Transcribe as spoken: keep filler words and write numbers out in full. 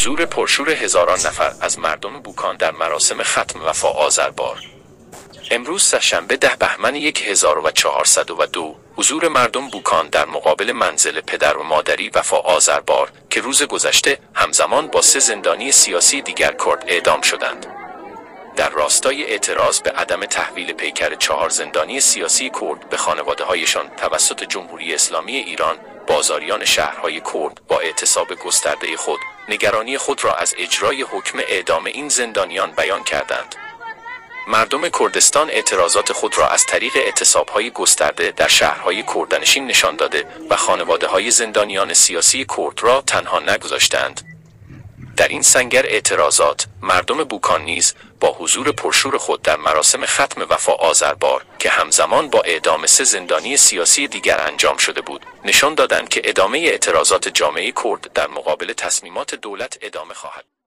حضور پرشور هزاران نفر از مردم بوکان در مراسم ختم وفا آذربار. امروز سه‌شنبه ده بهمن هزار و چهارصد و دو حضور مردم بوکان در مقابل منزل پدر و مادری وفا آذربار که روز گذشته همزمان با سه زندانی سیاسی دیگر کرد اعدام شدند. در راستای اعتراض به عدم تحویل پیکر چهار زندانی سیاسی کرد به خانواده‌هایشان توسط جمهوری اسلامی ایران، بازاریان شهرهای کرد با اعتصاب گسترده خود نگرانی خود را از اجرای حکم اعدام این زندانیان بیان کردند. مردم کردستان اعتراضات خود را از طریق اعتصاب‌های گسترده در شهرهای کردنشین نشان داده و خانواده‌های زندانیان سیاسی کرد را تنها نگذاشتند. در این سنگر اعتراضات، مردم بوکان نیز با حضور پرشور خود در مراسم ختم وفا آذربار که همزمان با اعدام سه زندانی سیاسی دیگر انجام شده بود، نشان دادند که ادامه اعتراضات جامعه کرد در مقابل تصمیمات دولت ادامه خواهد.